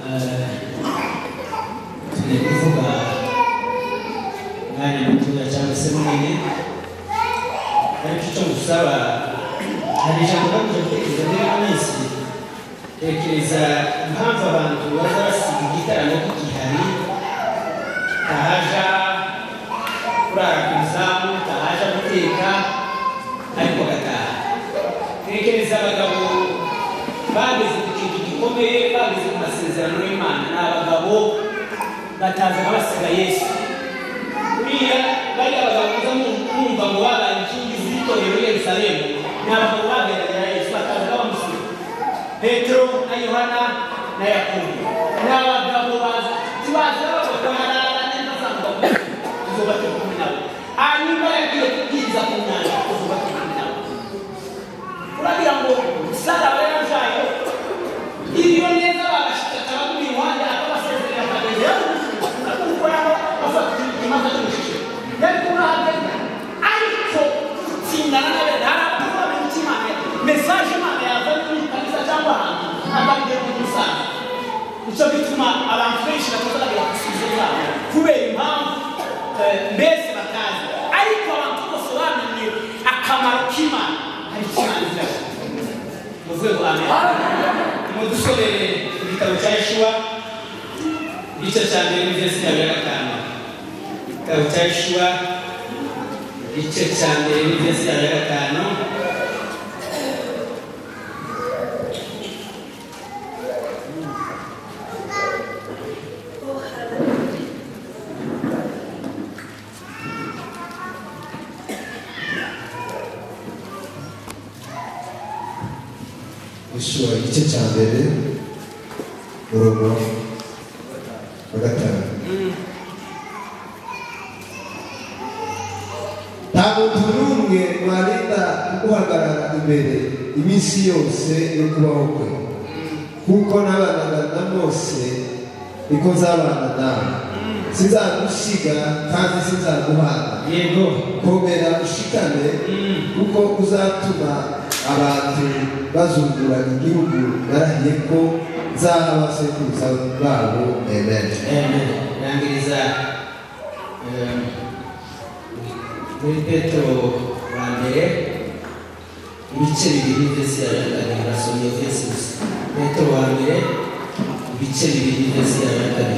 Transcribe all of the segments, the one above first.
kuvuga mwanya mutoya cyangwa se munini ariko icyo gusaba hari ijambo bakoze gutekereza muri minsi tekereza impamvu abantu baza basiga igitaramo k'igihari tahaja kurara ku izamu tahaja guteka ariko gataha tekereza abagabo bageze ku kintu gikomeye bageze ku masezerano y'Imana ni abagabo bataza basiga Yesu buriya bari abagabo muza mwumva ngo babaye inkingi z'itorero Yerusalemu ni abagabo bageragera Yesu bataza bamusiga Petero na Yohana na Yakobo ni abagabo baza bakabona tuzubake kumwe nabo hanyuma yagiye kubwiriza ku nyanja tuzubake kumwe nabo uragira ngo Sara barajaye iyo neza bagashika abagumi wanje akabasezerera akageza akukora afata imaze cy'umushike yari kurahagenda ariko tsindana nabe narakuva mu kimane message imana yazanye kanisa cyangwa ahantu abagire mu musana icyo bituma abantu benshi batazagira gusuzuma kubera impamvu mbese batazi ariko abantu bose bamenye akamaro k'Imana hari cyane muvuye ngo amen mudusobere igitabo cya Yeshuwa igice cya mbere n'ivesi ya 5 igitabo cya Yeshuwa igice cya mbere n'ivesi ya 5 Yeshuwa igice cya mbere umurongo wa 5 nta muntu n'umwe warinda kuguhagarara imbere iminsi yose yo kubaho kwe kuko nabanaga na Mose niko nzabana nawe sinzagusiga kandi sinzaguhana yego komera ushikane kuko uzatuma abantu bazungura igihugu narahiye ko nzaba sekuruza babo amen amen yangiriza muri Petero wa mbere ibice bibiri vesi ya 2 nasomye vesi Petero wa mbere ibice bibiri vesi ya 2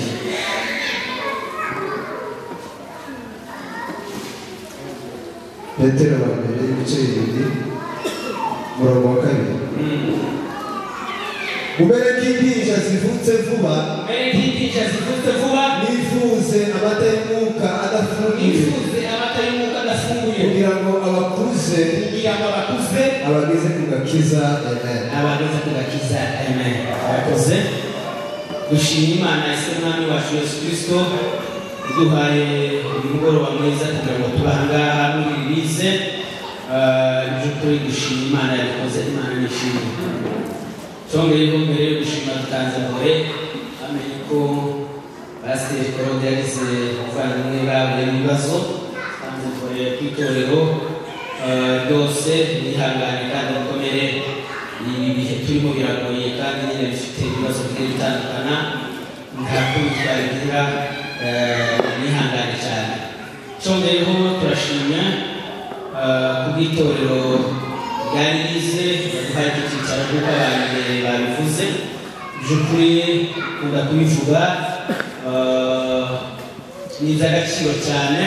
Petero wa mbere ibice bibiri umurongo wa 2 Ubere k'indirisha zivutse vuba nifuze amata y'umwuka adafunguye kugira ngo abakuze abageze ku gakiza amen abakoze dushima Imana ise mwami wacu Yesu Kristo duhaye umugoroba mwiza kugira ngo tubahangaha mwirize by'ukuri dushima Imana yakoze Imana nishimye Songeye mbere yo gushima tutanze mbere amenye ko Pastor Claude yagize kuvandimwe bawe ibibazo tanze mbere kwitorero byose nihangane kandi mukomere ibi bihe turimo biragoye kandi nyine bifite ibibazo bigiye bitandukana nta kubitwara nihangane cyane Songeyeho turashimya kubwitorero bwarize baduhaye icyicaro kuko abantu babivuze by'ukuri kunda kubivuga ni iby'agaciro cyane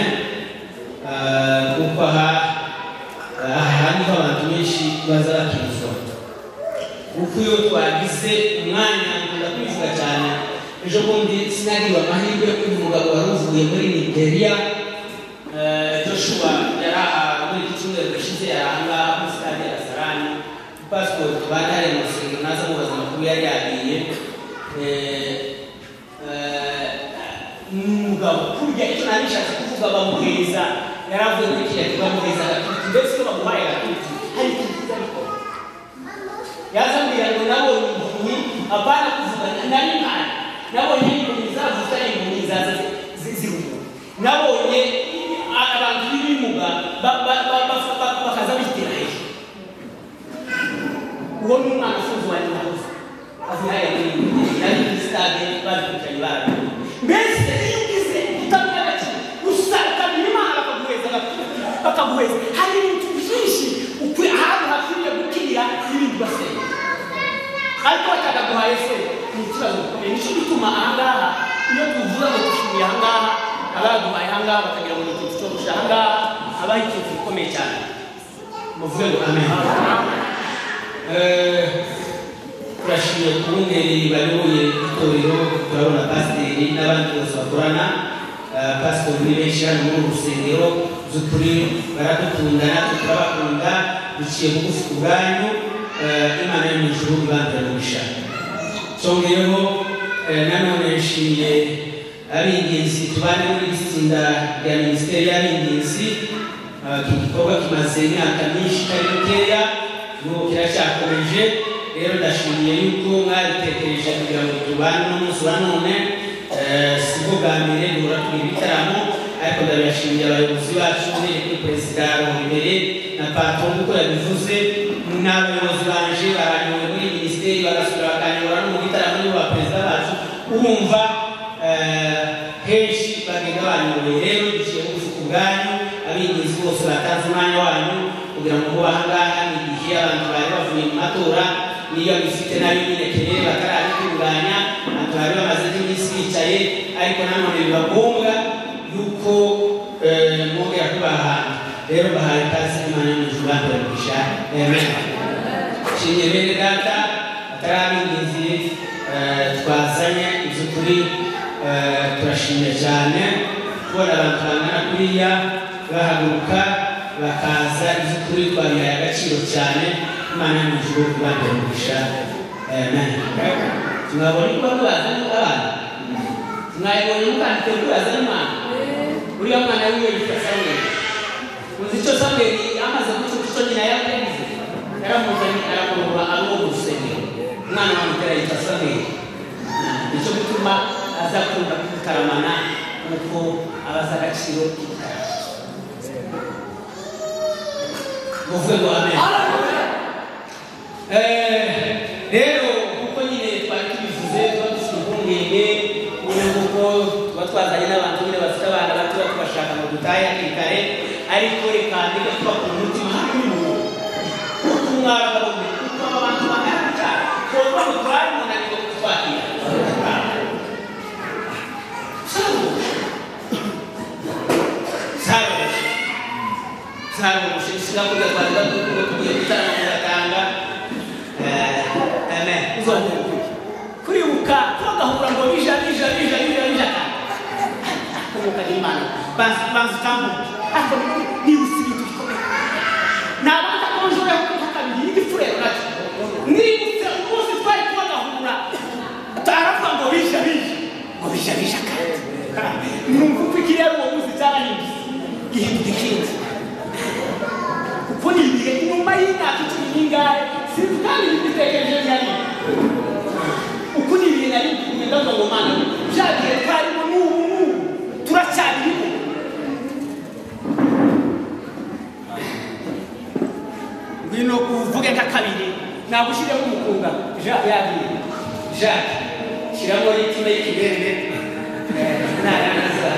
kuko aha niho abantu benshi baza batuzwa kuko iyo twagize umwanya kunda kubivuga cyane ejo bundi sinariwe amahirwe yo kuba umugabo wari uvuye muri Nigeria Joshua yari muri iki cyumweru gishize ahangaha muri stade ya Sarani passport bandare mu singa naza mubaza amakuru yari yagiye umugabo kurya icyo narishatse kuvuga bamuheza yaravuye muri kiriya kibamuheza agatuti mbese iyo bamuhaye agatuti hari ikintu cyiza bikora yazambwira ngo nabonye impumyi apana kuvuga nari mpana nabonye impumyi zavuze ari impumyi zaza ziruka nabonye abantu b'ibimuga bakaza bitera hejuru uwo ni umwana ufunze wanjye nahoze azihaya muri stade ariko batagaduhaye se ni ikibazo gikomeye nicyo gituma ahangaha iyo tuvuga ngo dushimiye ahangaha abaduhaye ahangaha bakagira ngo ni ikintu cyo gusha ahangaha habaho ikintu gikomeye cyane muvuge ngo amen. Turashimiye kubungeri bayoboye itorero turabona pasiteri n'abandi bose bakorana pasitori benshi hano muri urusengero z'ukuri baradukunda natwe turabakunda duciye bugufi ku bwanyu imana yo mu ijuru ibandura umugisha. Cyongeyeho nanone nshimiye ab'ingenzi tubane muri iri tsinda rya minisiteri y'ab'ingenzi. Iki gikorwa kimaze imyaka myinshi itari mikeya n'ubu kiracyakomeje. Rero ndashimiye yuko mwabitekereje kugira ngo tubane n'umunsi wa none. Sibwo bwa mbere duhora tugira ibitaramo, ariko ndabashimiye abayobozi bacu kuri perezida imbere na patron kuko yabivuze n'abayobozi banje baranyoye muri minisiteri bagasubira bakanyobora no mu bitaramo n'aba perezida bacu urumva henshi bagenda banyoye. Rero duciye bugufi ku bwanyu ab'ingenzi bose batanze umwanya wanyu kugira ngo muba ahangaha n'igihe abantu bari bavuye mu matora niyo bifite nayo nyine keneye batarabitunganya abantu bari bamaze iminsi bicaye, ariko nanone biba ngombwa yuko mwongera kubaha. Rero bahaye ikaze imana y'ijuru banduragisha. Amen. Nshimiye bene data batari ab'ingenzi twazanye iby'ukuri turashimye cyane kubona abantu bangana kuriya bahaguruka bakaza iby'ukuri twabihaye agaciro cyane. Imana y'ijuru banduragisha. Amen. Mwabonye ko bazanye abana mwayibonye mukandite ko bazanye umwana uriya mwana wiwe yitwa Samweli. Muzi icyo Samweli amaze gucuca nyina yagize yaramuzanye aramurura ari uwo rusengero. Umwana wamutera yitwa Samweli, nicyo gituma azakunda kwikaramana kuko abaza agaciro k'igitabo. Muvuge ngo amen. Rero kuko nyine twari tubivuze tuba dufite impungenge kuko tuba twazanye n'abantu nyine bafite abana bato tubashaka ngo dutahe hakiri kare, ariko reka ndeke tuba ku mutima hamwe n'umuntu kuko mwaba kuko abantu banaca kuko twari umunaniro kutwakira saro gushishika kuja kwanda kuja kutana mugatanga. Amen. Uzonye kuribuka twagahura ngo bija kumuka n'Imana banzi tambu ako ni usibiti bikomeye nabanda konjora kabiri n'igifurero nacyo nibutse umunsi twari twagahura taravuga ngo bija kandi numva kwikiriye uwo munsi cyarahindutse gihinduka ikindi kuko ni ibihe nyuma y'imyaka 10 sinzi kandi bitekereje cyane uko ni ibihe nari kugenda ngo mana byagiye twarimo n'ubu turacyariho. Ngwino kuvuge nka kabiri nagushiremo umukunga Jacques shiramo ritime y'ikibende naraza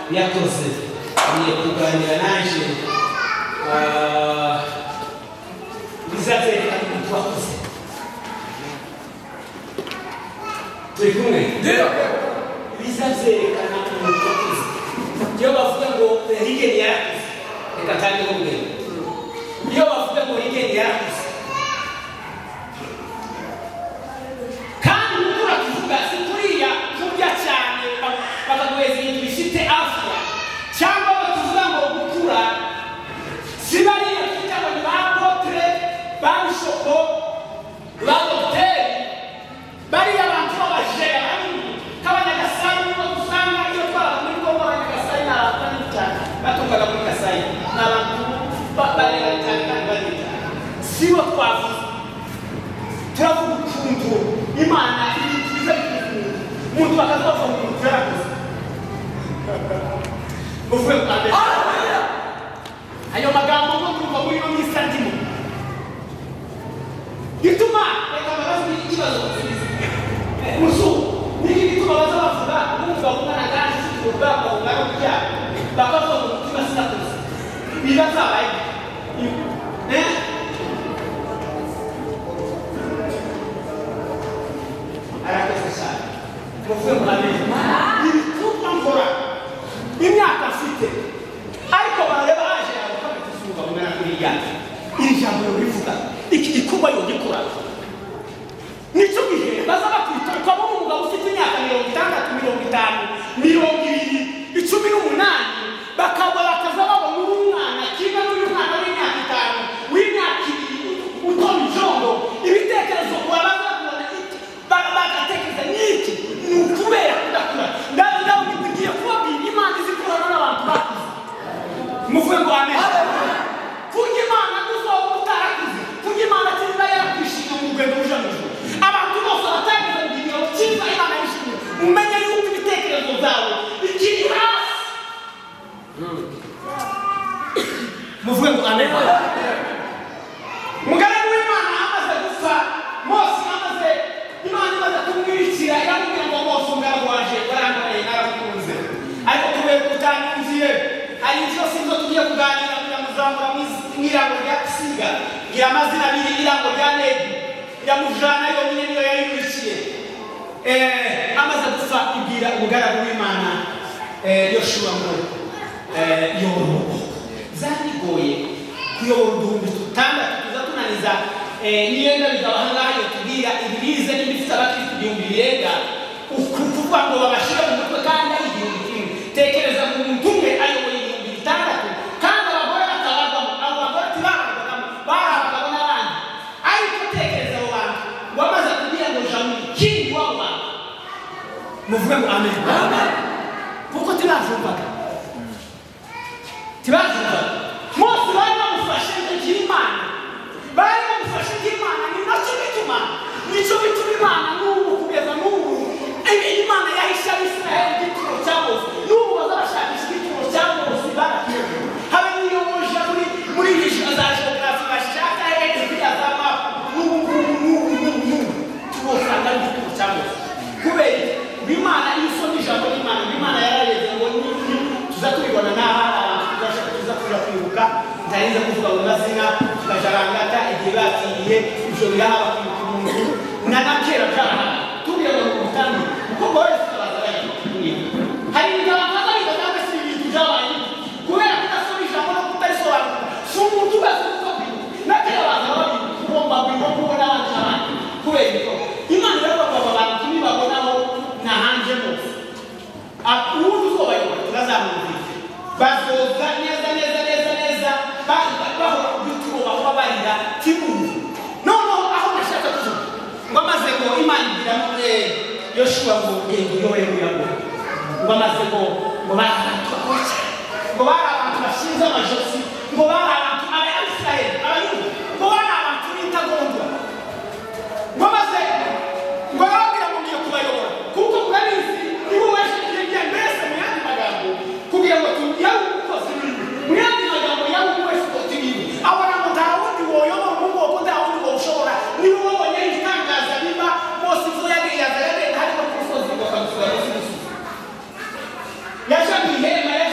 yakoze ni kuganira naje bizazereka umuntu wakoze turi kumwe bizazerekana umuntu wakoze iyo bavuga ngo rigeni yarakoze reka kandi nkubwire iyo bavuga ngo rigeni yarakoze kandi mukura kuvuga si kuriya kurya cyane bakaguheza ibintu bifite afya cyangwa batuvuga ngo gukura si bariya twita ngo ni ba apotre ba bishopo ba dogiteri bariya bantu b'abajera k'abanyagasani nibo dusanga iyo twaba muri kongo abanyagasani ni abantu banini cyane batungaga muri gasani ni abantu barera cyane kandi banini cyane si bo twavuze turavuga ukuntu imana ibiza umuntu bakazavuga ngo umuntu yarakoze muvuye bwa mbere ayo magambo ngo turumva muri ino minsi andimo gituma reka mbabaze ikibazo muzungu niki gituma baza bavuga umugabo umwana kandi ufite urugamba rungana gutya bakavuga ngo umutima sinakoze biba zabaye arakoze cyane muvuye mu hameze ibituma nkora imyaka mfite ariko barareba haje yawe ukabita izuba ungana kuriya iri jambo rivuga iki gikorwa yogikora nicyo gihe baza bakwita ukaba umugabo ufite imyaka 60, 50, 20, 18 bakaba bakaza babona umwana kimwe n'uyu mwana w'imyaka 5 w'imyaka 2 utoma ijondo ibitekerezo wabaza kubona bagatekereza n'iki ni ukubera kudakura ndabigiye kubabwira imana izi kurana n'abantu bakuze muvuye ngo amen kurya imana kuzoba utarakuze kurya imana kiba yarakwishimiye mu rwego rujamije abantu bose batagize igiro cyiza imana yishimiye umenye yuko ibitekerezo byawe bikiri hasi muvuge ngo amen umugaragu w'imana amaze gupfa mose amaze imana imaze kumwirikira iramubwira ngo mose umugaragu waje warambaye naramukunze ariko kubera utanyumviye hari ibyo sinzo tugiye kuganira kugira ngo uzamura mw'irango rya Kisiga ngira amazina abiri irango rya Nebu yamujana yonyine niyo yayimurikiye amaze gupfa ibwira umugaragu w'imana Yoshua ngo yorobo zanigoye kuyobora uduhumbi tutandatu tuza tunaniza niyenda bigaba ahangaha iyo tubwira ibirize n'ibifite abakristo igihumbi birenga ukuvuga ngo babashire mu mutwe kandi ari igihumbi kimwe tekereza mu muntu umwe ayoboye ibihumbi bitandatu kandi abagore batabarwamo abo bagore tibarabagamo barabagabo n'abandi ariko tekereza abo bantu wamaze kubwira ngo jamu ikindi w'abo bantu muvuge ngo amen kuko tibajumvaga Mose bari bamufashe nk'Imana bari bamufashe nk'Imana ni nacyo bituma Imana n'ubu kugeza n'ubu Imana yahishe Abisirayeli igituro cya Mose n'ubu bazabashakisha igituro cya Mose barakiye habe niyo moja muri iyi za geography bashaka ziriya za map n'ubu tubosanga igituro cya Mose kubera Imana isoma ijambo ry'Imana Imana yarareze ngo tuzatubibona n'aha kwibuka ndarinze kuvuga mu mazina tukajarangata igihe batiriye ibyo birahaba kwibuka umuntu nanakera byaraha tubwira ngo umutambi kuko bose turazaga hari ibigabo nk'abariga cyangwa se ibintu byabaye kubera kudasoma ijambo no kutarisobanura si umuntu wese uko kwibuka nakera abantu bagomba kubona abandi kubera ibyo Imana irabagomba abantu nibabonaho nahanje mose ubundi uzobayobora turazamubwira bazoza neza bahora kubituro bahora barira kibuze noneho aho nashaka kuvuga ngo amaze ngo Imana igira muri Yoshua ngo yowe ngo amaze ngo barabantu bakoze ngo barabantu bashinze amajosi ngo barabantu Abisirayeli abayuda ngo barabantu b'intagondwa ngo amaze ngo babwira ngo ngiye kubayobora kuko murabizi nibo washyize ibya mbese mu yandi magambo kugira ngo tuyawe ukoze mu yandi magambo yawe wese utiriwe abona ngo nta wundi woyobora umugo ko nta wundi woshobora niba wabonye ibitangaza biba Mose izo yagenda harimo kusoza ngo akamusura yaje ihema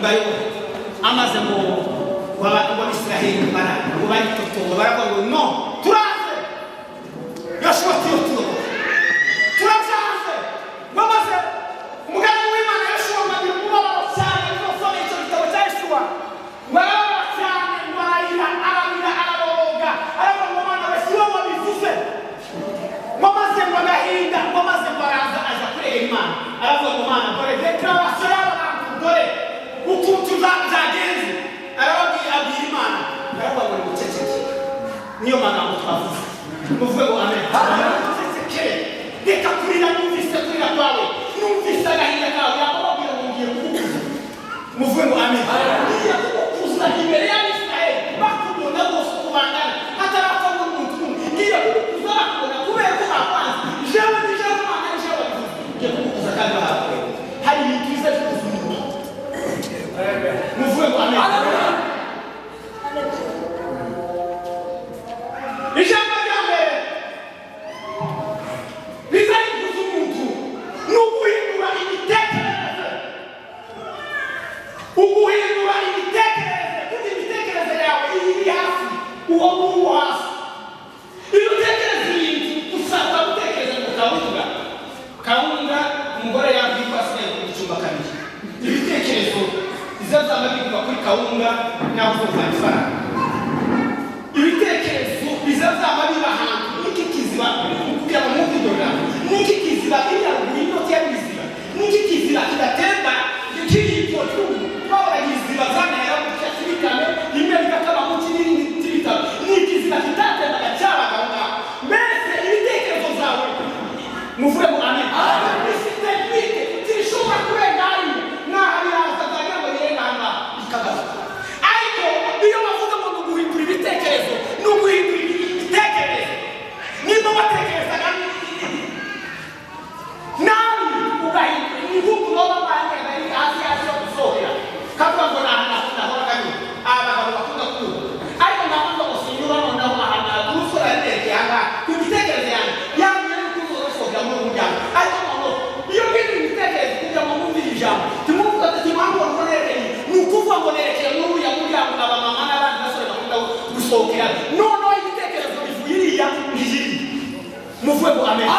bayobora amaze ngo Israheli ngo baritotomba baravuga ngo no turaze Yoshua turabyanze bamaze umugani w'Imana Yoshua bagira umubabaro cyane n'usome icyo gitabo cya Yoshua barababara cyane barayira araboga aravuga ngo Mana we si wowe wabivuze bamaze ngo agahinda bamaze ngo araza aza kureba Imana aravuga ngo Mana dore dekarasiyo y'abantu dore ukuntu byagenze arababwira Imana aravuga ngo muceceke niyo magambo twavuze muvuge ngo amen reka kurira numvise kurira kwawe numvise agahinda kawe yakubabwira ngo ngiye kukukuza muvuge ngo amen ngiye kukukuza imbere y'Abisirayeli bakubona bose kubangana hatarapfa n'umuntu ngiye kukukuza bakubona kubera ko bakwanze jewe ndijewe Imana nijewe wabivuze ngiye kukukuza kandi bahawe hari ibintu biza bikuzunguka muvuge ngo amen ijambo rya mbere rizayikuza umuntu ni uguhindura imitekerereze kuko imitekerereze yawe iri hasi uwo nguwo hasi iyo utekereza ibintu usabwa gutekereza ngo kawunga umugore yabwirwa asigaye ku gicumba kabiri ibitekerezo bizazaba bigwa kuri kawunga nawe uzovana ifaranga ibitekerezo bizazaba biba ahantu n'iki kiziba kugira ngo mukidora n'iki kiziba iriya inoti y'ibiziba n'iki kiziba kidatemba kiyipfo twabona iziba zanera mu cyasibikane rimwe bigakaba mu kinini cy'ibitabo n'ikiziba kitatembaga cyabaga ngaho mbese ibitekerezo zawe muvuge ngo amen ifite bwite zishobora kurenga hariya n'aho biraza zagira ngo birenga aha ngaha bikagaruka ariko iyo bavuga ngo ni uguhindura ibitekerezo ni uguhindura imitekerereze niba watekerezaga nawe ugahindura ibihugu baba bangana hasi yo gusohora kavuga ngo nahora kanyuma abagabo bakunda kuba ariko ntabwo ngo sinyura noneho ahantu kurusura yatekeye aha ngaha ku mitekerereze yanjye yamye no kuzosohora muri ubu muryango ariko noneho iyo bwite imitekerereze kugira ngo mwumvire ijambo timuvuga ati impamvu ngo nerekeye ni ukuvuga ngo nerekeye muri uriya muryango abamama n'abandi basore bakunda gusohokera noneho ibitekerezo bivuye iriya ngiri muvuge ngo amen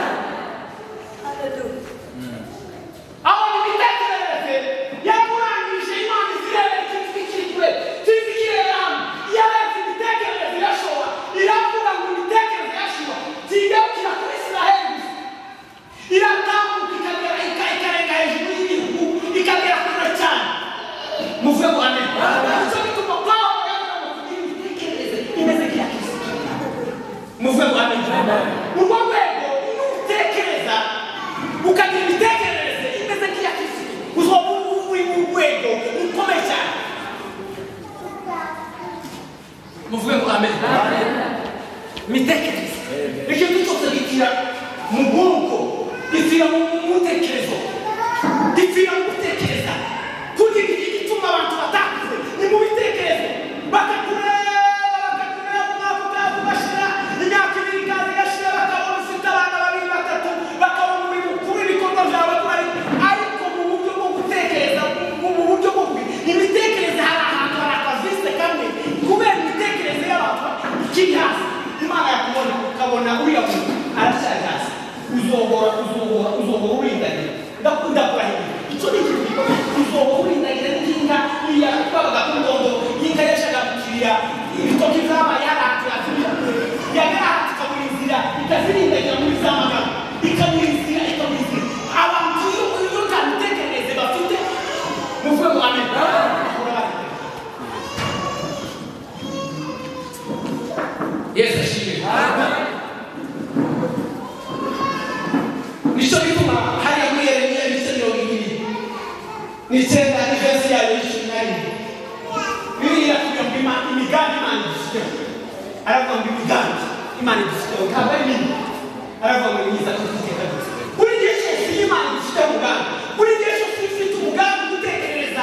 aho imitekerereze yakurangije Imana izirere kizikirwe hamwe yarebye imitekerereze irashobora iravuga ngo imitekerereze yashobora zigarukira kuri Israheli iratambuka ikarenga hejuru y'igihugu ikagera kure cyane muvuge ngo amen icyo gituma Pawulo yavuga ngo imitekerereze imeze nk'iya Kristo muvuge ngo amen urwo rwego n'utekereza ukagira imitekerereze imeze nk'iya Kristo uzoba uri mu rwego rukomeye cyane muvuge ngo amen imitekerereze ikintu cyose gitira mu bwonko gitira mu mutekerezo gitira mu gutekereza kugira igituma abantu batakuze ni mu bitekerezo bakakureba bashira imyaka ibiri kandi gashira bakabona ufite abana babiri batatu bakabona uri mukuru ibikorwa byawe kurari ariko mu buryo bwo gutekereza mu buryo bwo imitekerereze hari ahantu hari akavise kamwe kubera imitekerereze y'abantu ikiri hasi Imana yakubona ukabona uriya muntu aracyari hasi uzohora urindagira ndakunda kurahira icyo ni ikintu gikomeye uzohora urindagira n'inka iya twabaga ku ndondo y'inka yashaka gukiriya ibitoki byabaye yaratira yagarata ikabura inzira ikazirindagira muri za magambo ikabura inzira abantu iyo nta mitekerereze bafite muvuge ngo amen Yesu ashimwe nicyo gituma hariya muri Yeremiya ibice 20 n'ivesi yayo y'icumi na rimwe Bibiliya iratubwira ngo imigambi Imana idufiteho aravuga ngo imigambi Imana idufiteho ntabwo ari mibi aravuga ngo ni myiza tutiteka dute buri gihe cyose iyo Imana idufiteho umugambi buri gihe cyose iyo ufite umugambi gutekereza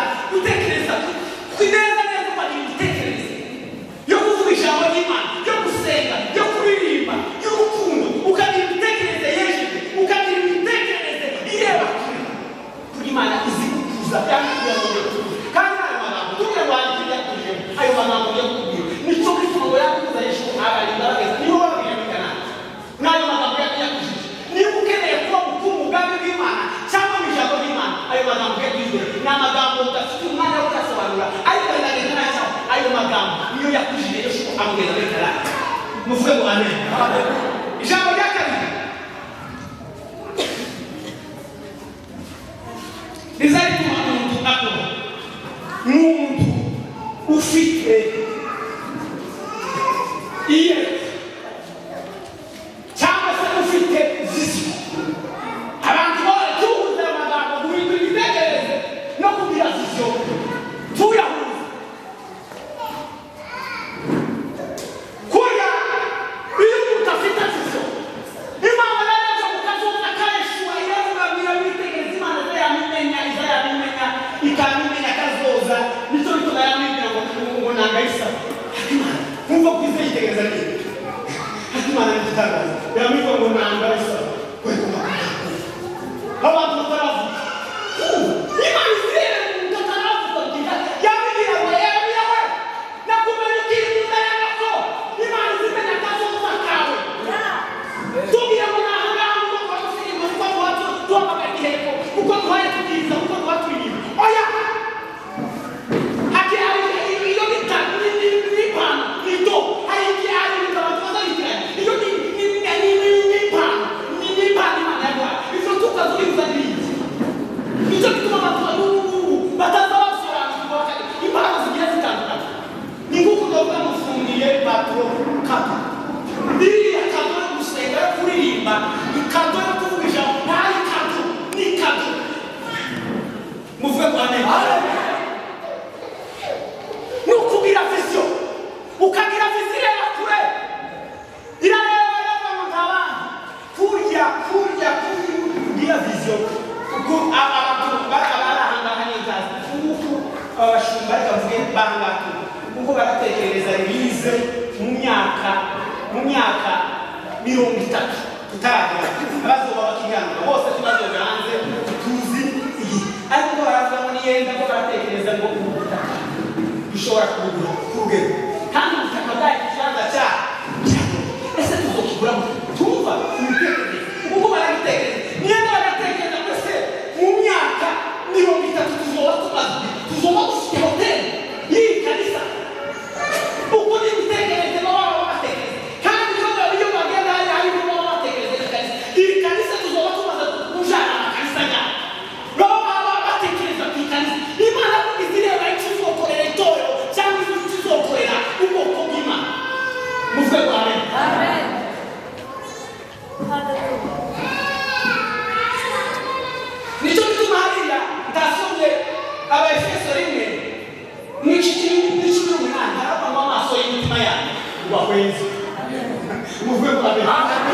neza ukagira imitekerereze yo kuvuga ijambo ry'Imana yo gusenga yo kuririmba y'urukundo ukagira imitekerereze yejeje ukagira imitekerereze ireba kure kuri Imana izi kukuza kandi kugira ngo amugeza muri karate muvuge ngo amen ijambo rya kabiri rizatuma umuntu akora n'umuntu ufite iye cyangwa se ufite viziyo abantu baracuruza amagambo guhindura imitekerereze no kugira viziyo tuyahuza kurya iyo umuntu afite viziyo imana yaje mu kazuba kareshuwa iravugamira witegereza imana izayamimenya ikamimenya kazoza nicyo bituma yamibwira ngo nangayisa kumva kwize yitegereza neza imana n'igitangaza yamibwira ngo nangayisa abantu bataravuga imana izere umuntu ataravuga yamibwira ngo yewe nakumenya ukiri mu nda ya nyoko imana izimenya kazoza kawe tubwira ngo nahangaha ngo twamusirimba kuko duhamagara igiheko kuko duhaye tubwiza kuko duha turirimba oya ati hari iyo nipano nito hari igihe hari ibintu abantu bazabikiranya iyo nipano imana yaguha izo tukazuribuza n'ibindi nicyo gituma abantu bataza basobanukirwa impano zigiye zitandukanye ni nk'uko ndavuga mufungiye patro kato iriya kato yo gusenga yo kuririmba ikato yo kuvuga ijambo ntari kato ni kato muvuge ngo amen nukugira viziyo ukagira viziyo ireba kure irareba yavuga nk'abandi kurya kugira viziyo kuko abantu barahangaha n'ingazi kuko abashumba ariko bavuge bangahe kuko baratekereza bize mu myaka 30 tutaragira abazoba bakiganira bose tubazoga hanze tuzi iyi ariko baravuga ngo niyenda ko baratekereza ngo ubutaka bishobora kubugura kurugero kandi ubutaka bwayo ikibanza cyaho ese tuzokigura tumva imitekerereze kuko barabitekereza niyenda baratekereza ngo ese mu myaka 30 tuzoba dufite hoteli y'iyi kanisa uko ni imitekerereze baba batekereza kandi iyo bagenda hari ibyo baba batekereza kanisa iyi kanisa tuzoba tumaze kujana amakanisa yayo baba batekereza ku ikanisa imana kugize ireba icyo izokorera itorero cyangwa icyo izokorera ubwoko bw'imana muvuge ngo amen nicyo gituma hariya ndasomye Abaefeso 1:18 harabamo amaso y'imitima yanyu ubahweze muvuge ngo amen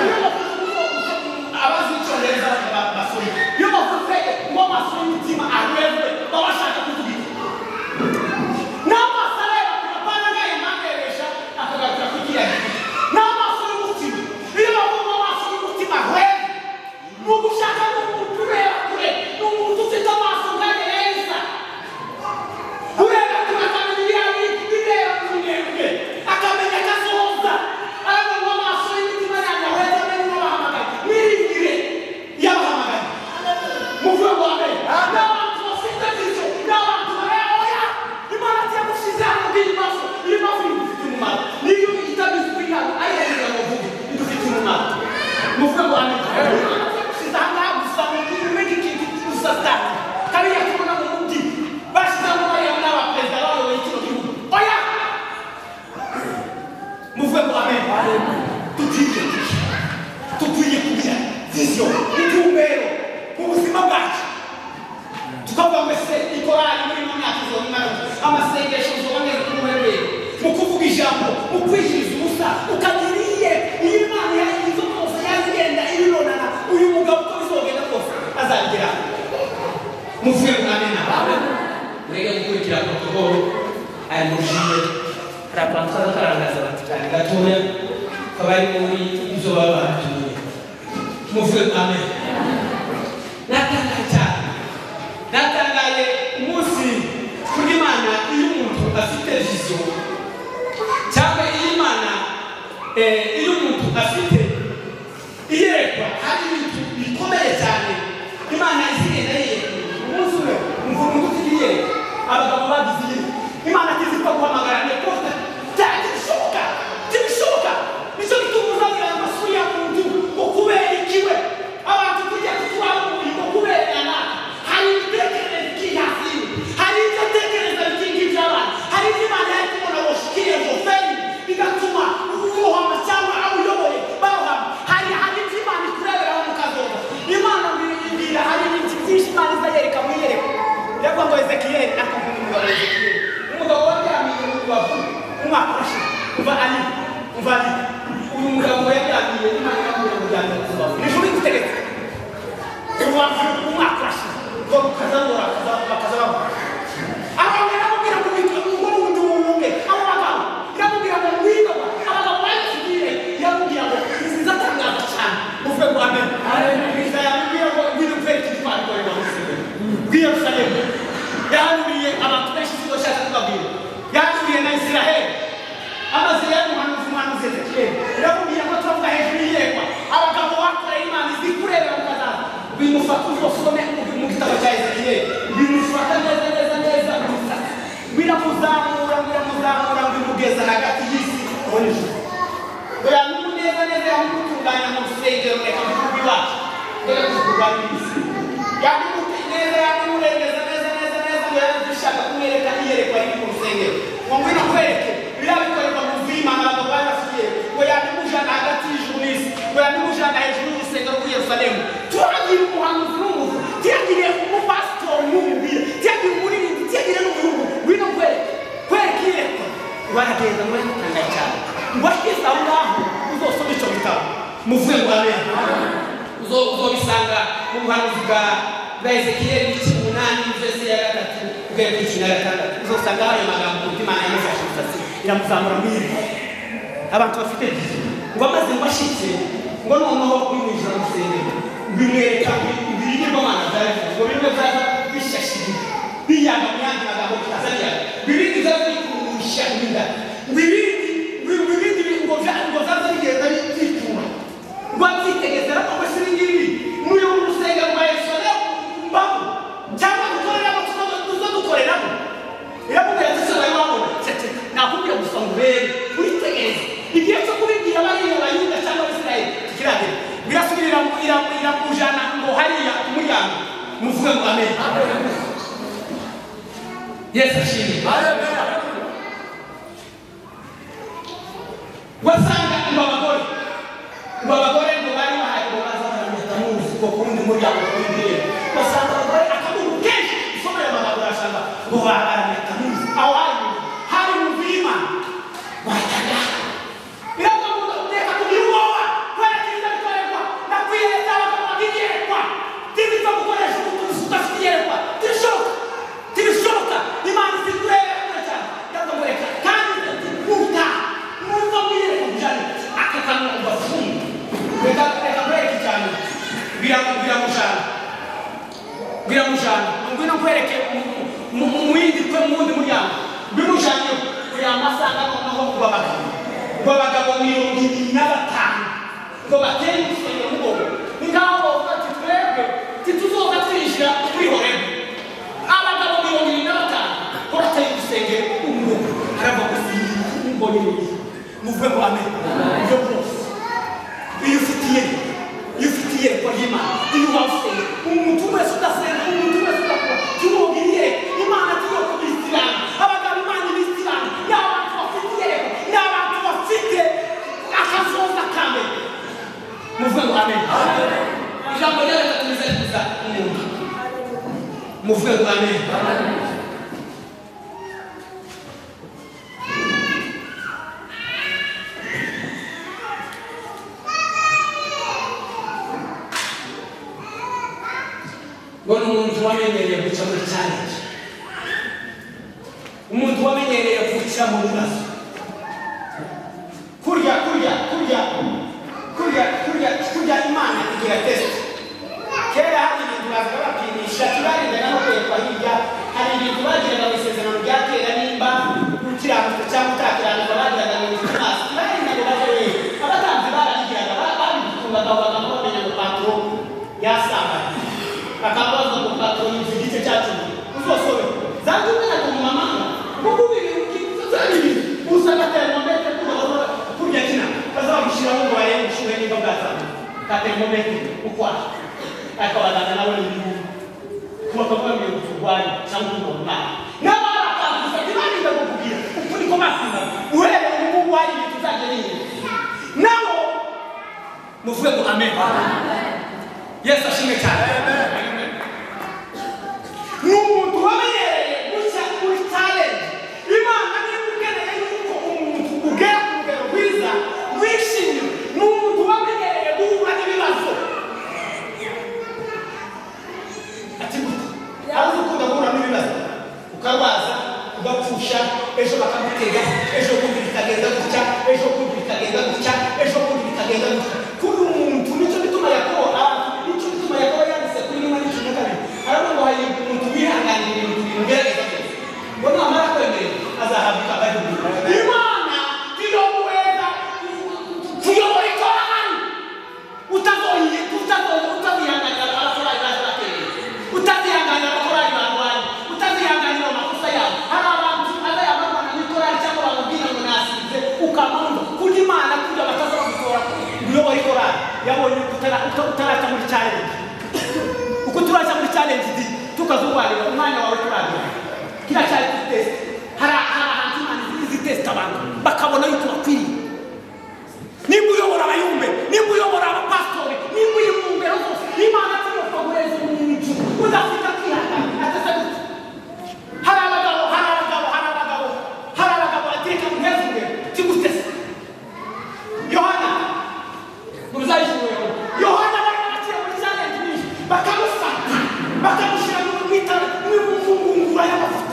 abazi icyongereza basomye iyo bavuze ngo amaso y'imitima ahweze baba bashaka kuvuga iki n'amaso areba kurapana ngayo mpakeresha akagarukira kugira giti n'amaso y'umutima iyo bavuga amaso y'umutima ahweze ni ugushaka n'umuntu ureba kure ni umuntu ufite amaso ngayo yeza ureba kure akamenya ibireba ku ntembwe akamenya akazoza aravuga amaso y'imitima yanyu ahweze amenye n'abahamagaye mwiringire yabahamagaye muvuge ngo amen n'abantu bafite viziyo n'abantu bareba oya imana yamushyize hano bw'iyi maso iyi maso idufite umumaro niyo itabizi kuri hano ayirengera ngo vuge idufite umumaro muvuge ngo amen imana yamushyize ahangaha gusa mu gihe ikintu gusa cyane kariya kubona mu mujyi bashyizemo bariya n'abaperezida bayoboye kino gihugu oya muvuge ngo amen tukwiye kugira viziyo intumbero mu buzima bwacu tukavuga ngo ese ikorari muri ino myaka izomara amasengesho uzoboneza ku murebero mu kuvuga ijambo mu kwishiriza ubusa ukagiriye iyo imana yagize kose yazigenda ibibonana uyu mugabo uko bizogenda kose azagera muvuge ngo amen urege gukurikira protokolo aya mujije hari akantu kaza karangaza bati cyane gatoya kaba ari muri ibyo baba baratuye muvuge ngo amen natangaye umunsi kuri imana iyo umuntu afite viziyo cyangwa iyo umuntu afite iyerekwa hari ibintu bikomeye cyane imana izigenda yiyereka umunsi umwe umva umuntu ufite abagabo bagize imana atizi ko guhamagara ni porota cyane bishoboka yahanuriye abantu benshi siko shaka kubabwira yahanuriye na Israeli amazira y'umuhanuzi Ezekiel iramubwira ko twavuga hejuru y'iyekwa abagabo bakoreye Imana izikurebera mu kazaza bimufata uzosome mu gitabo cya Ezekiel bimufata neza biramuzamura bimugeza hagati y'isi n'ijuru oya n'umuneza yamutunganya mu rusengero reka mukubi wacu reka tukuganirize yamurengeza neza dushaka kumwereka iyerekwa riri mu rusengero ngo ngwino kwereke birabikorerwa mu Imana abantu barafitiye ngo yamujana hagati y'ijuru n'isi ngo yamujana hejuru y'urusengero rw'i Yerusalemu turagira umuhanuzi n'umuvu tiyagiriye umupasitori n'umubwira tiyagiriye umuririmbyi tiyagiriye n'umuhungu ngwino kwereka iyerekwa baragenda ngo yamutangaye cyane ngo ashyize aho ngaho uzosoma icyo gitabo muvuye ngo amen uzobisanga mu buhanuzi bwa Ezekiel igice 8 verse ya 3 kugera ku 16 uzosanga ayo magambo Imana yamufashe umusatsi iramuzamura mwiri abantu bafite ngo amaze ngo ashitse ngo noneho kwinjira mu rusengero bimwereka ibirigirwamana byari ngo bimwe byaza bishashije biyaga mu yandi magambo kitazariya bibindi byaza bikurusha inda ngo ibindi ngo zaza bigenda bitura ngo azitegezera ko bashiringibi muri urusengero rwa Yerusalemu mbaho cyangwa gukoreramo tuzadukoreramo iramubwira ati saba wabona nakubwira gusa ngo rero uritegereze igihe cyo kubibwira abayuda cyangwa Abisirayeli kiragera birasubirira iramujana ngo hariya umuryango muvuge ngo amen Yesu ashimwe wasanga ngo abagore ngo bari bahaye ngo bazamuka muzi ko kundi muryango w'indire wasanga abagore akabugu kenshi isomera amagambo arashanga ngo barameta muzi aho hari mu Imana wataga iravuga ndeka kugira ubwoba kwerekeza bikorerwa nakwiyereza abagabo bagiyerekwa tibita gukoresha ubutunzi udafite iyerekwa tibishoboka Imana izikureba kure cyane ndamureka kandi nuta numva mwiyerekwa kujyana akakanwa ubafunga reka kwereka cyane biramujana ngwino kwereke mu yindi muryango bimujanye kuyamasanga noneho kubabagabo 25 ngo bateye urusengero mugogo ningaho bati twebwe tituzoza twinjira kwihorera abagabo 25 korateye urusengero umugogo arava kumbone muvuge ngo amen yo bose iyo ufitiye kwa Imana iyo wafite umuntu wese udasenga umuntu wese udakora tubogiriye Imana tuyo kubisirana abagabo Imana ibisirana n'abantu bafite akazoza kambe muvuge ngo amen ijambo rero turizeza umuntu muvuge ngo amen Ngono umuntu wamenyereye guca muri challenge umuntu wamenyereye guca mu bibazo kurya Imana igira test kera hari ibintu bapimisha tubarinda no kwekwa hirya hari ibintu bagira isezerano rya kera nimba ukiramuka cyangwa utakiramuka bagiraga mu maso barinda ngo baje abatanzi baragiraga babikundaga bamenya ngo patro yasanga akabaza ngo patro y'igice cyacu uzosobe zantumena ku mama ngo kubiri ukizani usanga termometre kurya kina bazabishira ngo barebe ushuhe niba bwaza ka termometre ukwa akabagana nawe ni kuba kwamwe kutwani cyangwa kumona n'abara akavuza kimani ndakubwira ukuri ko basina urebe ngo wari bituzanje nini nabo muvuge ngo amen Yesu ashimwe cyane n'umuntu wamenyereye guca kuri talent Imana niyo ukeneye yuko umuntu ugera ku rugero rwiza wishimye n'umuntu wamenyereye guhura n'ibibazo ati aho ukunda guhura n'ibibazo ukarwaza ugapfusha ejo bakamutega ejo kundi bikagenda gutya ejo kundi bikagenda gutya ejo kundi bikagenda gutya kuri umuntu nicyo bituma yakora yanditse kuri Imana n'icyo kabiri aravuga ngo hari umuntu wihanganira ibintu bimugerageje hari abantu azayamabana n'ikorari cyangwa bamubwira ngo nasize ukamumva kuri Imana kugira bataza bagutora uyobora ikorari yabonye utaraca muri challenge uko turaca muri challenge tukazubarira umwanya wawe turagira kila challenge test hari ahantu Imana izi test abantu bakabona yuko bakwiriye nimba uyobora abayumbe nimba uyobora abapastori nimba uri mu ngero zose Imana tuyokoreza umuntu udafite kwihangana atasa gute hari abagabo ateka mu ntezuge kigutese Yohana muzayishimwe Yohana barakira muri challenge nyinshi bakamufata bakamushyira mu bitaro n'umungungura y'amafoto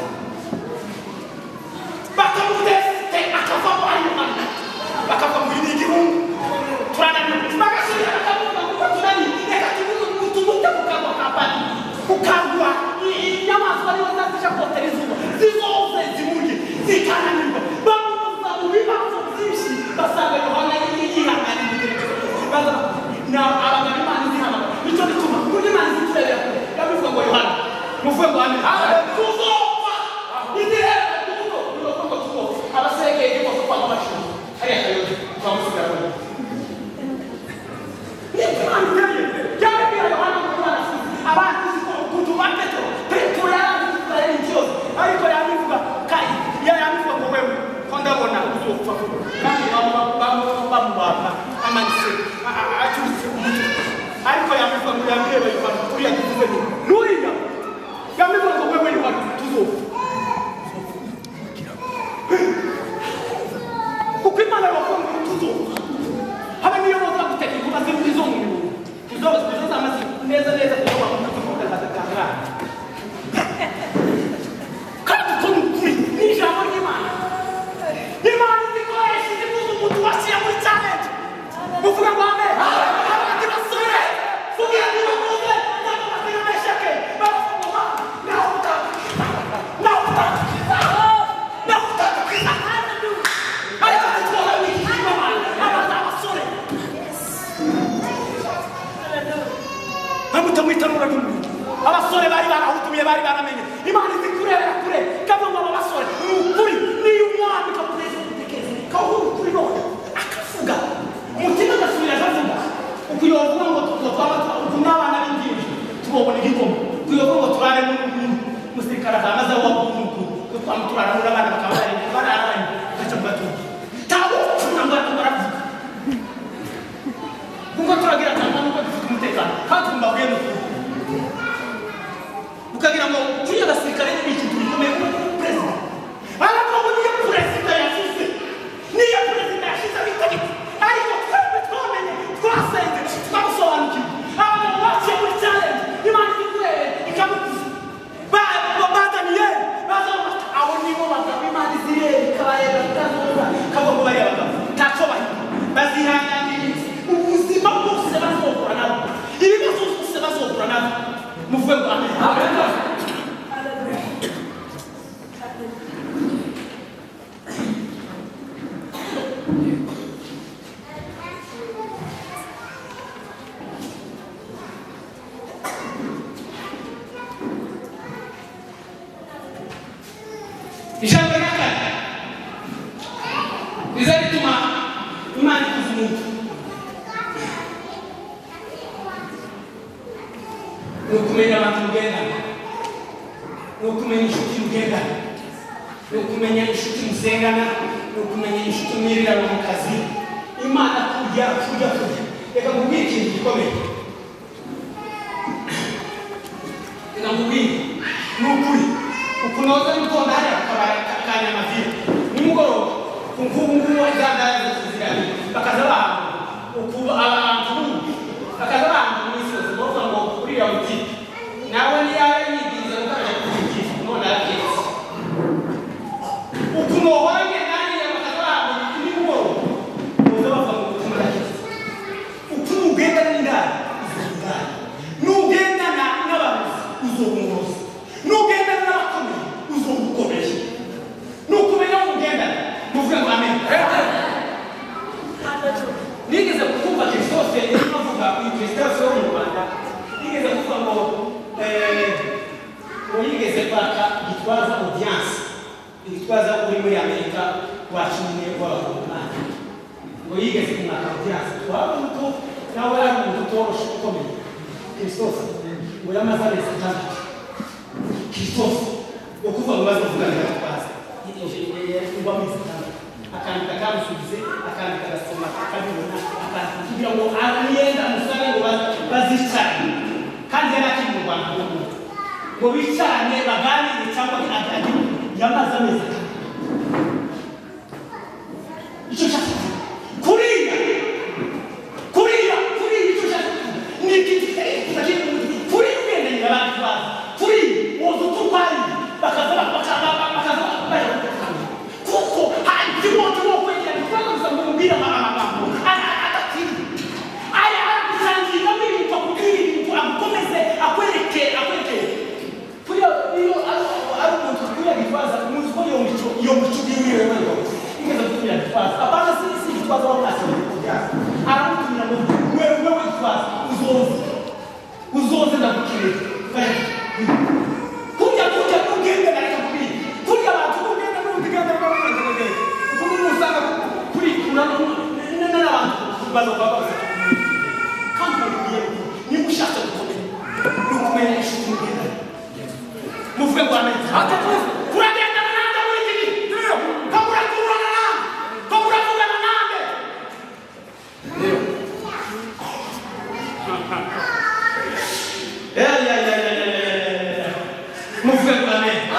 bakamuteste akavamo ayumana bakava mu igihungu turananiwe bagasubira bakavuga ngo tunani reka tumute kukagwa kapani kukagwa inyamaswa nizo zazisha kotera izuba zizoze zimurye zikananirwa bamubuza mu bibazo byinshi basanga Yohana yihanganiye abagabo Imana izihamagara nicyo gituma kuko Imana iziturebera kure yabivuga ngo Yohana muvuge ngo amen tuzopfa idireba tuko abasegeye bose kwa mashini hariya kayoze twamusubira kure Imana yabibwira Yohana ngo barasize abantu kutuba Petero yaravuga injyoze ariko yabivuga kai yabivuga ngo wewe ko ndabona uzopfa kandi bamubamba amanise acyuse umutwe ariko yabivuga ngo yambireba Yohana kuriya tuvuze nuriya yabivuga ngo wewe Yohana tuzopfa kuko Imana yavuga ngo tuzopfa haba niyo baza guteka inkuba z'izo mu mirongo izo zamaze neza kuba mu mufuka katakanga kandi kumuri ni ijambo ry'Imana izikoresha izivuza umuntu wasiya muri challenge muvuga ngo amen abandi basore kugira ngo bamuze ntabwo bakina meshake baravuga naho utaka mutamwitanura n'umuntu abasore bari barahutumiye bari baramenye Imana izikurebera kure kavuga ngo abasore n'ukuri niyo umwami kakureze gutekeza kahuru kuri none akavuga umutima gasubira akavuga ukuyovuga ngo twaba n'abana b'ingimbi tubobona igikoma ukuyovuga ngo turare n'umusirikare azamaze aho wabunuku ko twamuturana n'abana bakaba bararanye gaca mugatuka tabo tunangwa baravuga kuko turagira cyangwa nuko dufite umutekano kandi mbabwiye n'ukuri ukagira ngo turiya basirikare n'ibiki tubikomeye perezida ariko niyo perezida yashize bitegeko ariko twebwe twamenye twasenze twamusobanukiwe abantu baciye muri challenge Imana izikurebe ikamukuza bazaniye bazamata abo nibo bagabo Imana izirebe ikabareba ikazoza kavuga ngo bariya bagabo ntacyo bahita bazihanganira ubuzima bwose bazokura nabo ibibazo byose bazokura nabo muvuge ngo amen ijambo ry'Imana rizatuma Imana ikuzumuntu nukumenya abantu mugendana nukumenya inshuti mugendana nukumenya inshuti musengana nukumenya inshuti mwirirana mu kazi Imana kurya reka nkubwire ikintu gikomeye reka nkubwire n'ukuri ukunoza n'utonda hariya kanyamavira nimugoroba kunkubu wazandara ziziranye bakaza bahantu abantu bakaza bahantu muri sose bavuga ngo uriya buti nawe niyawe yibwiriza gukaranya kugira none araketse ukunohanye naniya bakaza bahantu nimugoroba boza bavuga ngo ubutumwa araketse ukumugendana n'indani uzindani nugendana n'abarozi uzobumurozi nugendana n'abakomeye uzomukomeye nukumenya umugendana muvuge ngo amen nigeze kukumva Christophe avuga kuri Christophe twaza uri muri Amerika washimye w'abakobwa ngo yigeze kumwaka byase twabona ko nawe ari umuntu utoroshe ukomeye Christophe ngo yamaze amezi atandatu Christophe yo kuva mu bazo kuganira twaza ngo amezi atandatu akandika kamusubize akandika gasoma akabibona akandika kugira ngo ariyenda musabe ngo bazicane kandi yarakiri mu Rwanda ngo bicarane baganire cyangwa yamaze amezi atandatu icyo cyose kuriya icyo cyose ni igiti kuri ugendanye n'abandi bazi kuri woza uturwayi bakaza kuko hari ikimoto wo kwegera ikibazo gusa ngo mbwira amagambo adatiri aya aragusangira n'ibintu akubwira ibintu agukomeze akwereke kuri iyo ari umuntu ukwiye gitwaza umunsi ko iyo mico bw'iwe wewe ingeza kutumira gitwaza abana si gitwaza wa mwasi kubyara aramutumira ngo wewe gitwaza uzoze ndagukire kujya kugenda nareka kubiri kujya abantu kugenda n'ubugenda n'ubugenda kuko usanga kuri n'abantu bazobaba kandi bagiye ni mushaka gukomera n'ukumenya inshuti mugenda muvuge kwa meza kuragenda nande muri iki kabura kurana nande kabura kugana nande muvuge kwa meza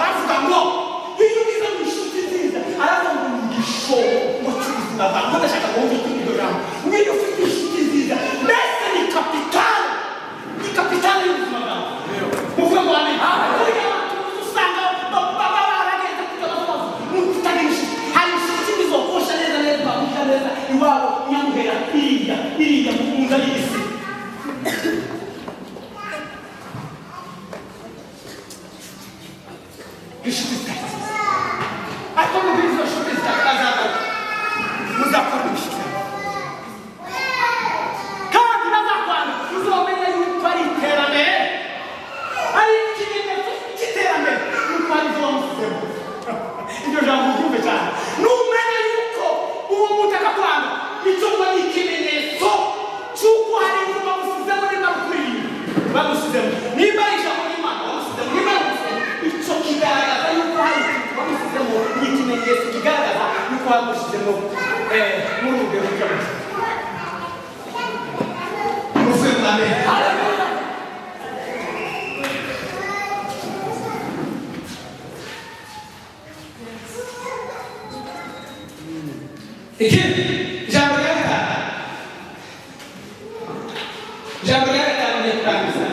Aravuga ngo aravuga ngo ngisho ngo cyuzi abantu ndashaka inshuti zitatu ariko mu bizo inshuti zitatu muzakora imishyikirano kandi nazakwana uzomenya yuko ari iterambere ari ikimenyetso cy'iterambere yuko ari zo wamusizemo iryo jambo uryumve cyane numenya yuko uwo muntu akakwanga icyo ngo ni ikimenyetso cy'uko hari ibyo bamusizemo niba rukwiriye bamusizemo niba ari ijambo ry'Imana bamusizemo niba bamusizemo icyo kigaragaza yuko hari ibyo bamusizemo ni ikimenyetso kigaragaza yuko bamusizemo muri urugero rw'abantu muvuye mu amen haleluya ikindi jambo rya gatanu ni kurangiza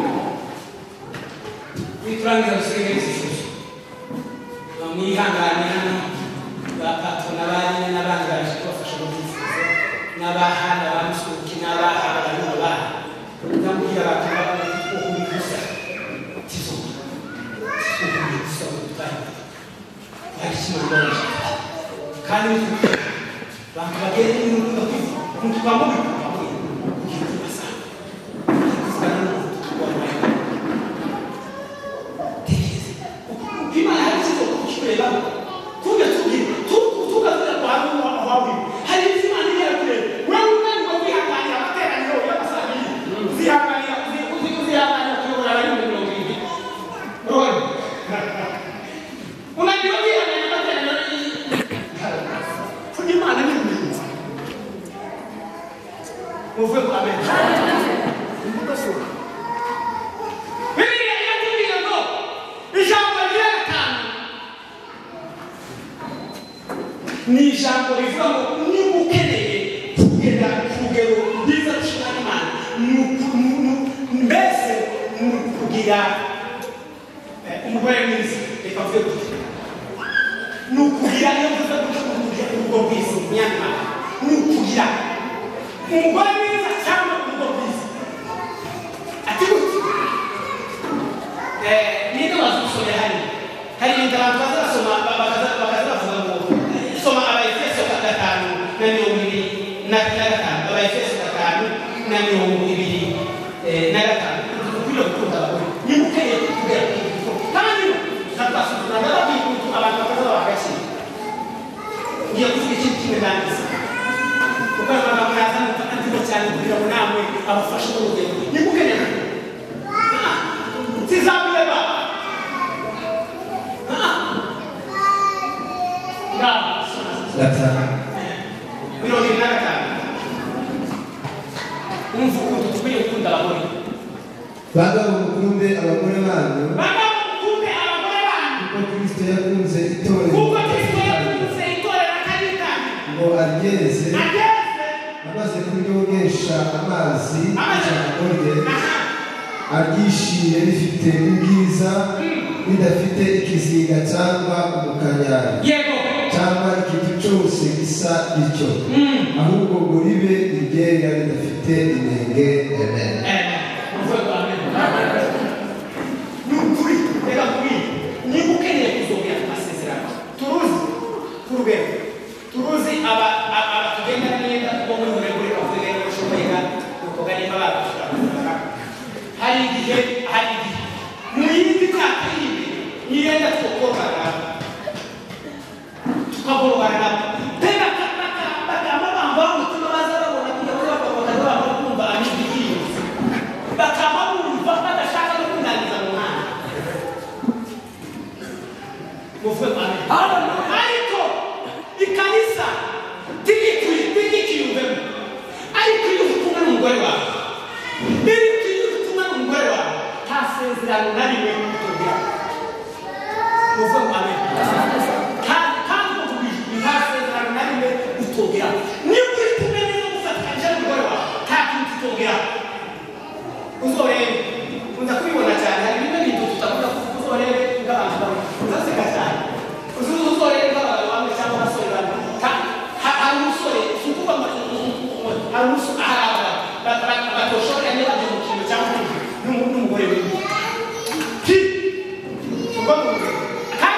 niturangiza gusiga ibisubizo mwihangane hano bapatwa n'abari n'abandi baje kubafasha mu byifuzo n'abahana bamusuki n'abahana n'abaha ndamubwira bakaba uhubiza tizo uhubiza utari akimandora kandi bakabagera n'urukundo kwitwamo ni ijambo rivuga ngo niba ukeneye kugera ku rugero rwiza rushimwa n'Imana mbese ni ukugira umugore mwiza reka mvuge gutya ni ukugira iyo mvuze gutya urugo rwiza umunyamana ni ukugira umugore mwiza cyangwa urugo rwiza ati gutya niba wazusomera hari ibintu abantu bazasoma bakazavuga ngo soma Abaefeso 5:25 Abaefeso 5:25 kugira gukunda abagore niba ukeneye kugera ku gikorwa kandi natwasuzuma n'ababwira abantu bakaza bagashira ngiye kuvuga ikintu kimwe nangiza kuko abantu bakaza mutakatiza cyane kugira ngo namwe abafashe mu rugendo niba ukeneye tizabireba bagabo mukunde abagore banyu kuko Kristo yakunze itorero ngo aryeze amaze kuryogesha amazi ijambo rye aryishimye rifite ubwiza bidafite ikizinga cyangwa umukanyari cyangwa ikintu cyose gisa gityo ahubwo ngo ribe iryera ridafite inenge. Amen. Nukuri reka kuri niba ukeneye kuzongera amasezerano turuzi abatugenda neza kuko muri uburebure bavuga ngo bashoboye kuvuga niba babashaka hari igihe mu yindi myaka y'imbere niyenda tukorana tukagororana tena amagambo y'umutima baza babona kugira ngo bakaba kumva amibwiriye bakaba bumva badashaka no kunaniza mu mwana muvuge amen ariko ikanisa tigikiyumvemo ariko iyo utumwe n'umugore wawe nta sezerano na rimwe kutugira muvuge amen kandi nta sezerano na rimwe kutugira niba uri kumwe neza mufatanyije n'umugore wawe nta kintu kutugira uzorebe uza kubibona cyane hari bimwe bintu tutavuga uzorebe bw'abantu uzaseka cyane uzorebe bw'abantu bamwe cyangwa abasore bamwe hari umusore ukuva hari umusore batoshobora niba byo mu kintu cyangwa n'umugore we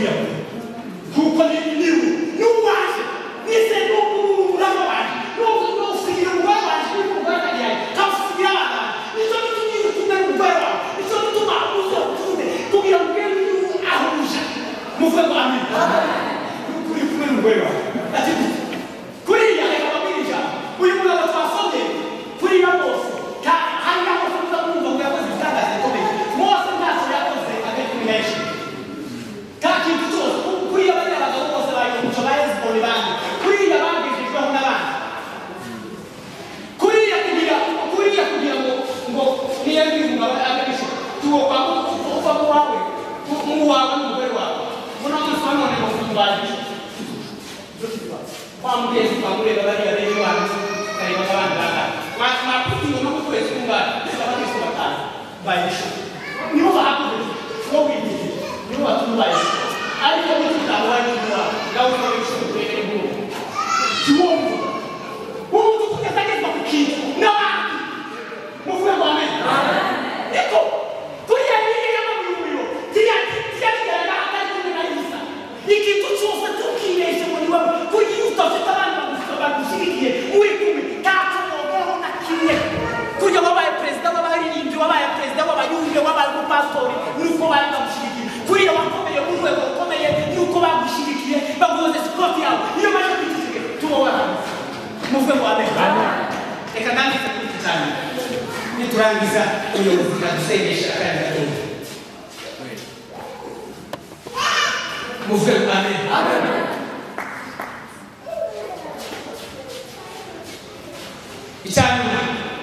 kugira kuko ni n'uwaje nise n'umurama waje n'usigira umugore waje n'umugore yaje kafusigira abana nicyo tugiye kumwe n'umugore wawe nicyo gituma uzokunde kugira ngo ahuje muvuge ngo amen kuri kumwe n'umugore wawe ati kuriya reka babirija uyu mugabo twasomye kuriya bose hari aho tuza kumva ngo yakoze ibitangaza bikomeye Mose ntacyo yakoze agakumenyesha nta kintu cyose kuriya bariya bagabo bose bayumuca ba Hezbollah bandi kuriya bagejejweho n'abandi kuriya kugira ngo niyo ndirimbo aganisha tuwo kwa uva mu wawe n'umugore wawe muna munsi wa none ngo kumbaje kwamugezi kwamureba bariya rero wanjye kareba abandi baka maputingo no kwezi kumbaje abakristo batanu bayisha nibo bahakoze wo wigije nibo batumbaye ariko mututanga wanyuma ngaho ukoresha ubwenge bwo kiwongo umuntu kugezagezwa ku kintu n'abandi muvuge ngo amen eko kuriya niyo y'amabiro tiyagaragara atari kumwe na Elisa ikintu cyose tukibeshe ngo niwe kugira utafite abandi bagushyigikiye uri kumwe ntacyo wobeho na kimwe kurya wabaye perezida w'abaririmbyi wabaye perezida w'abayumve wabaye umupasitori nuko bari bagushyigikiye kuriya wakomeye mu rwego rukomeye nuko bagushyigikiye baguhoze sikoti yawe iyo baje kwitizige tuba wahanze muvuge ngo amen reka nangize kuri iki cyane niturangiza ubuyobozi bwadusengesha akanya gatoya muvuge ngo amen icyanyuma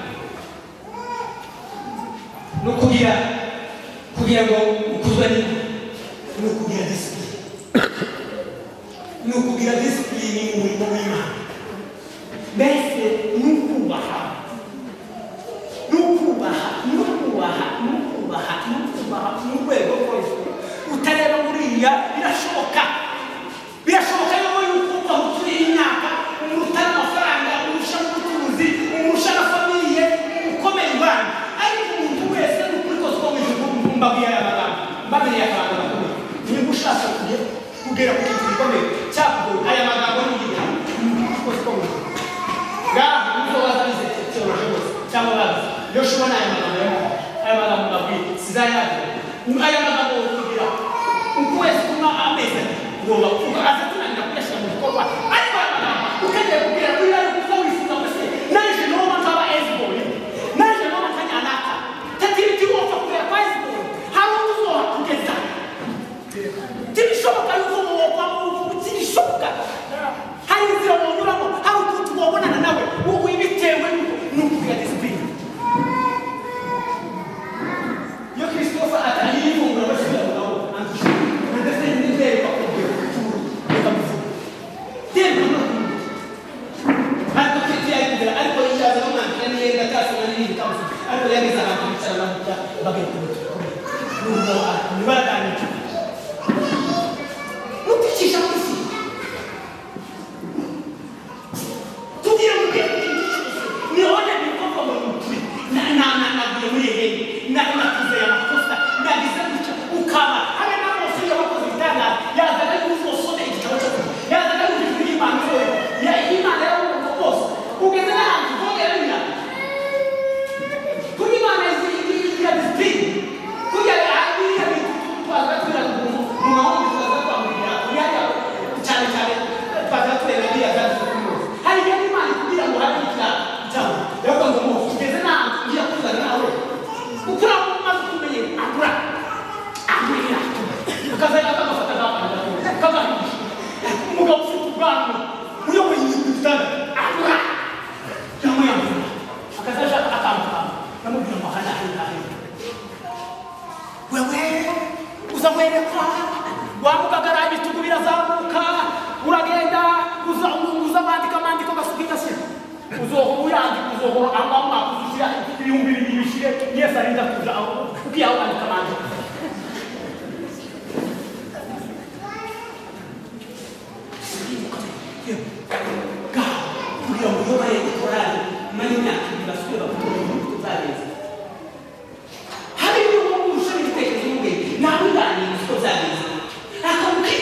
ni ukugira ngo ukuzwe ni ukugira disipulini mu murimo w'Imana mbese ni ukubaha mu rwego rwose utareba buriya birashoboka yuko uba uturiye imyaka umurusha n'amafaranga umurusha n'ubucuruzi umurusha na famiye ukomeye Imana ariko umuntu wese ni ukuri kose uba wije mbabwiye aya magambo mbabiriye akabanga gakomeye niba ushaka kugera ku kintu gikomeye cyakugoye aya magambo ni igitabo ukuri kose uba wije ngaho nizo wazabize cyoroshye rwose cyangwa bazi iyo ushobora aya magambo mbabwiye sizayagira aya magambo kugira ukwezi kumwe amezi ugomba kugaza tunanira kuyashyira mu bikorwa ariko aya magambo ukeneye kubwira kuri rero kuza wifuza wese naje noma nkaba Hezbollah naje noma nkanyanaka tatiriti wopfa kubera kwa Hezbollah hari uzoha kugeza tibishoboka yuko wopfa tibishoboka hari inzira wonyuramo hari ukuntu wabonana nawe ubu bitewe n'ukugira disipline iyo Christopher atayifungura bashyira mu nabo andusha ndetse n'ibere bakubwira reka muvuge temba no ariko kiti yakubwira ariko yijaza n'umwandika niyenda cyasana n'ibindi kamusi ariko yageze ahantu bicara bamuta bagakubita n'ubwo nibaganira nutikisha musi tugira mu gihe nione bikoko mu mutwe nagiye muri hehe nagize amakosa nagize gutya ukaba habe n'amose y'abakozi bitanga yazaga y'uzosone igitabo cyo yazaga y'ujijwe y'Imana ya Imana y'abantu bose ugeze n'ahantu uvogera biriya kuri Imana ya disipline kujya biriya twaza turera mu mahoro twaza kwamurira kuyajya cyane twaza turera biriya byacu hari igihe Imana kugira ngo habe icyaha yavuga ngo ugeze n'ahantu ugiye kuzana nawe ukura umaze kumenye agura ukazajya akagafata kagahisha umugabo ufite ubwanwa uyoboye igitanda agura cyangwa yamvura akazajya akambuka namubwira ngo hana wewe uza werekwa wamugagara ibitugu birazamuka uragenda uza mandiko gasubira se uzohora uyandika uzohora aho mwakuzushyira ibihumbi bibiri bishire Yesu arinda kuja aho ukiyaho andika mandiko kugira ngo yobaye ikorari mani imyaka ibiri basubire bakubona ibintu tuzageza hari n'uwo murusha n'ibitekerezo n'ubwenge nawe uganira uko byageze akamukiye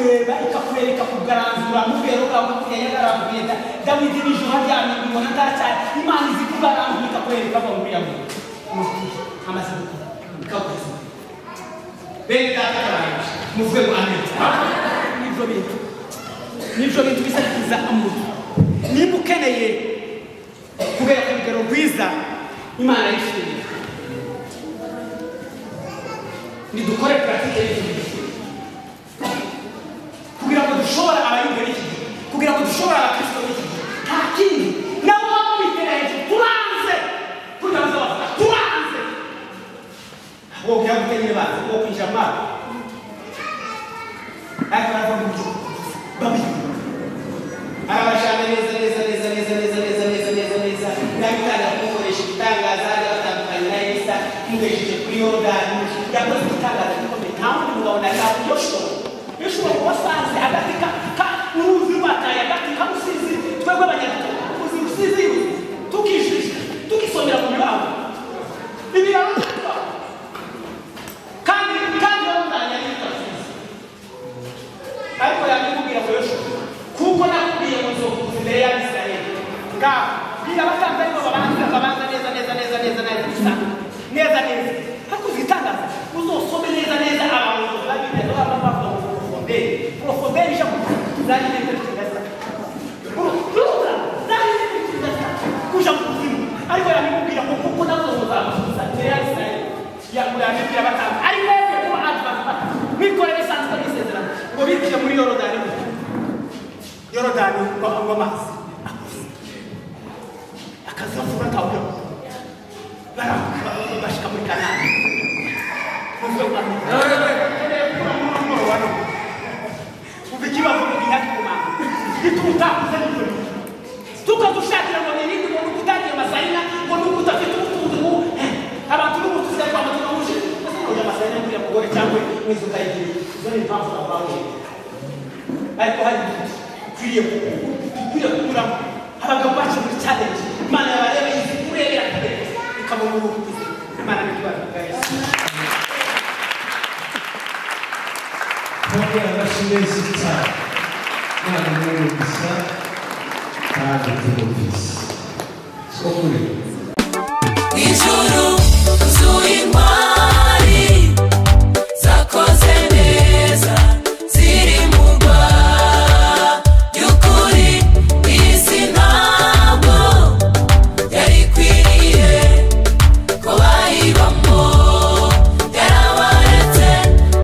ikakureba ikakureba kugaranzura mubero kawe kuyanyagarambira Dawidi nijoro ryamye mbona ndacyari Imana izi kugaranzura ikakureba bava muri yabo amaze ikakuza bene data muvuge ngo amen nibyo bintu bisakiza amuntu nimba ukeneye kugera ku rugero rwiza Imana yishimiye nidukore pratique y'ibintu kugira ngo dushobora abayumva n'iki kugira ngo dushobora abakristo n'iki nta kindi nabo bamwitera hejuru turanze kugira ngo turanze wowe kugira ngo utenye bazi wowe kwinjira mu mazi ariko barava mu gihugu babi arabashaka neza nabitanga kumukoresha igitangaza batandukanye na Elisa mugejeje kuri Yorodani yakoze igitangaza gikomeye nta wundi mugabo na Yoshua wasanze hagati uruzi rwataye hagati kamusizi twebwe abanyarwanda uzi rusizi tukijisha tukisomera mu mibango ibiraro kandi Yorodani yari itasize ariko yamubwira ko Yoshua kuko nakubwiye ngo nzokuza imbere ya Isirayeli ngaho bira batanze ariko babanza neza hakuze itangaza uzosome neza abantu babineza baba profondere ijambo zari neza kuja mu kuzimu ariko yamubwira ko kuko nazoza imbere ya Isirayeli yamubwira batanze ariko ko advance mikore bisanzwe n'isezerano ngo bikiye muri Yorodani ngo amazi akazavuga kawe barashika muri Kanani uvikibazo bihaki kumana gitutakuze n'ibyo tukadushakira ngo nirindi ngo kutagira masayina ngo nukutafite ubutunzi abantu n'ubutunzi ariko abantu n'uje ngo masayina kuri mugore cyangwa mwizuka y'ibiri zo ni mpamvu abawe ariko hari kwiriye kugura abagabo bacu muri challenge Imana yabarebe izi kurebera kare ikabona ubuvuzi Imana n'ibyo guys Porque a brasileira está na minha missão, tá, de tudo isso. Escolhe.